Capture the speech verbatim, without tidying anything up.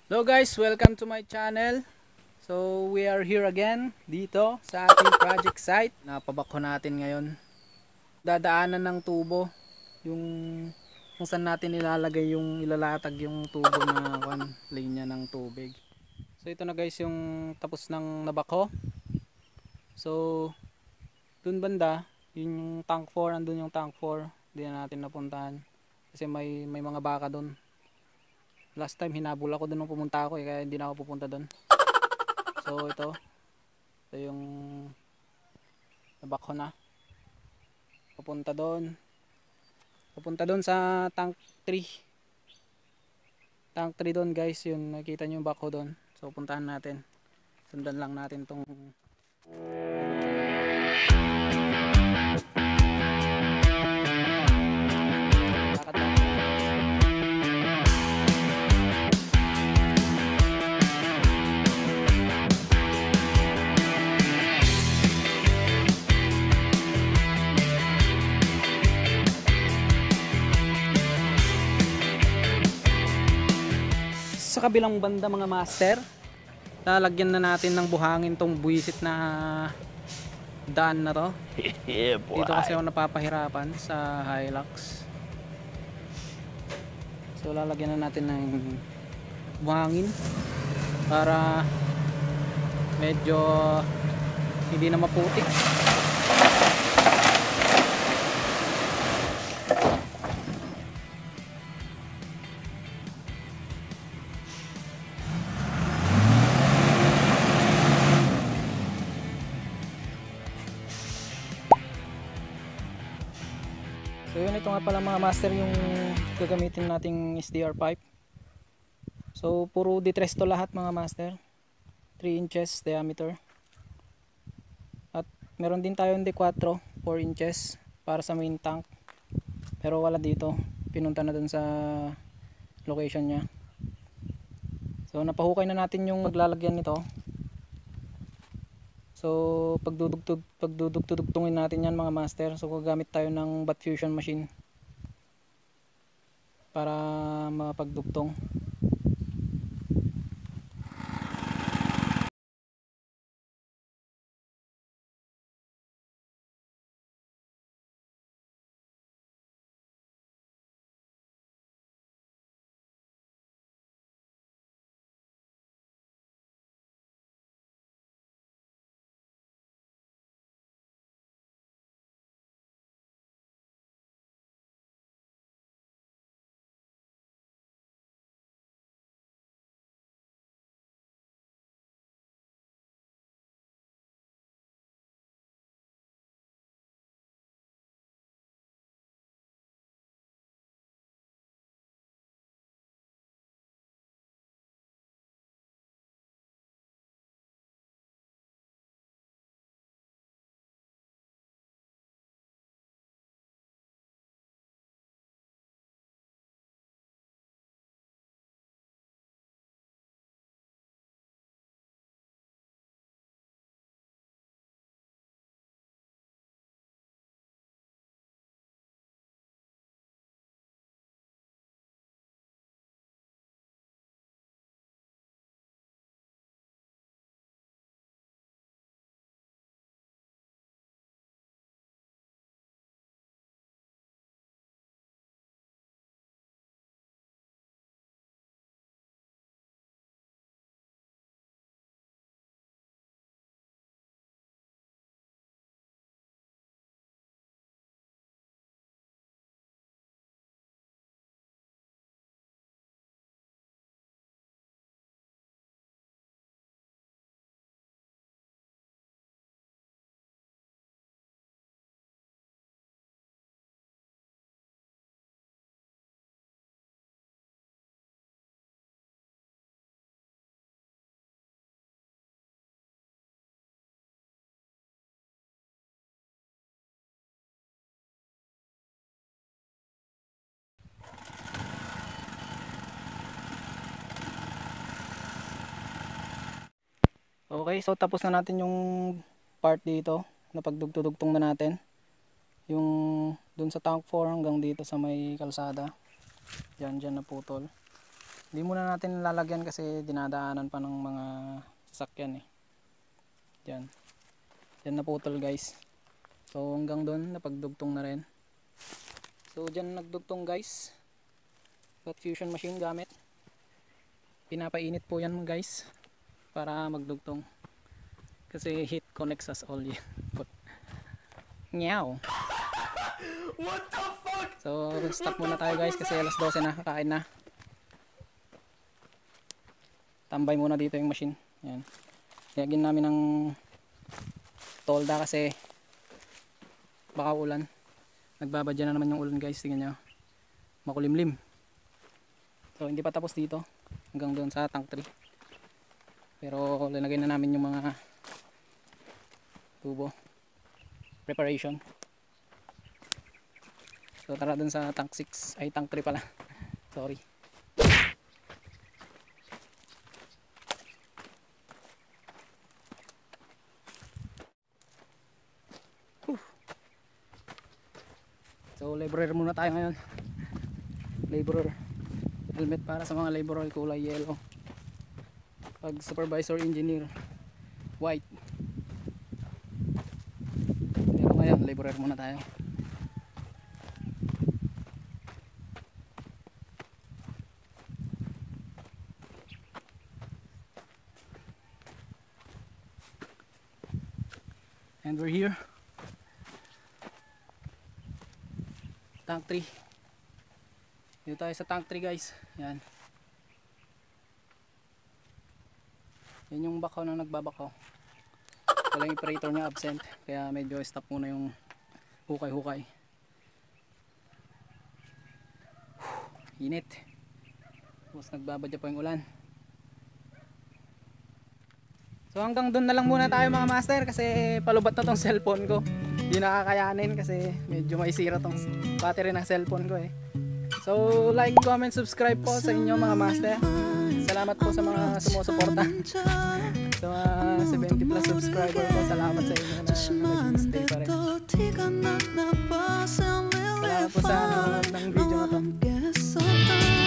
Hello guys, welcome to my channel. So we are here again dito sa ating project site. Napabakho natin ngayon. Dadaanan ng tubo yung kung saan natin ilalagay yung ilalatag yung tubo na one linya ng tubig. So ito na guys yung tapos ng nabakho. So dun banda, yun yung tank four, andun yung tank four. Hindi na natin napuntahan kasi may may mga baka dun. Last time hinabol ako dun nung pumunta ako eh, kaya hindi na ako pupunta dun. So ito, ito yung nabakho na. Papunta doon. Papunta doon sa tank three. Tank three doon guys, yun nakita niyo yung backhoe doon. So puntahan natin. Sundan lang natin tong lakad lang. Sa kabilang banda mga master, lalagyan na natin ng buhangin tong buwisit na daan na to. Yeah, boy. Dito kasi ako napapahirapan sa Hilux. So lalagyan na natin ng buhangin para medyo hindi na maputik. So yun, ito nga pala mga master yung gagamitin nating S D R pipe. So puro ditres to lahat mga master, three inches diameter. At meron din tayong D four, four inches para sa main tank. Pero wala dito, pinunta na dun sa location nya. So napahukay na natin yung maglalagyan nito. So pagdudugtug pagdudugtugtungin natin yan mga master. So gagamit tayo ng bat fusion machine para mapagdugtong. Okay, so tapos na natin yung part dito na pagdugtong na natin. Yung dun sa tank four hanggang dito sa may kalsada. Diyan, diyan na putol. Hindi muna natin lalagyan kasi dinadaanan pa ng mga sasakyan eh. Diyan. Diyan naputol guys. So hanggang doon napagdugtong na rin. So diyan nagdugtong guys. Hot fusion machine gamit. Pinapainit po yan guys para magdugtong. Kasi heat connects us all yan. Nyaw. What the fuck? So stop muna tayo guys kasi alas dose na, kakain na. Tambay muna dito yung machine. Yan. Lagyan namin ng tolda kasi baka ulan. Nagbabadya na naman yung ulan guys. Tingnan nyo. Makulimlim. So hindi pa tapos dito. Hanggang doon sa tank three. Pero lalagay na namin yung mga tubo. Preparation. So tara doon sa tank six. Ay tank three pala. Sorry. So laborer muna tayo ngayon. Laborer. Helmet para sa mga laborer kulay yellow. Pag supervisor engineer white. Pero ngayon laborer muna tayo. And we're here. Tank three. Dito tayo sa tank three guys. Yan. Yan yung bakaw na nagbabakaw. Wala yung operator niya absent. Kaya medyo stop muna yung hukay-hukay. Init. Tapos nagbabadya pa yung ulan. So hanggang doon na lang muna tayo mga master kasi palubat na tong cellphone ko. Hindi nakakayanin kasi medyo may sira tong battery ng cellphone ko eh. So like, comment, subscribe po sa inyo mga master. Salamat po sa mga sumusuporta. Sa mga seventy plus subscriber po, salamat sa inyo na nag-stay pa rin. Salamat po sa nanonood ng video na to.